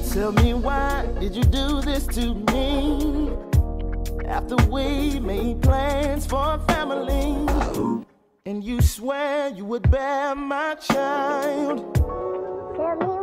Tell me, why did you do this to me? After we made plans for a family, and you swear you would bear my child. Tell me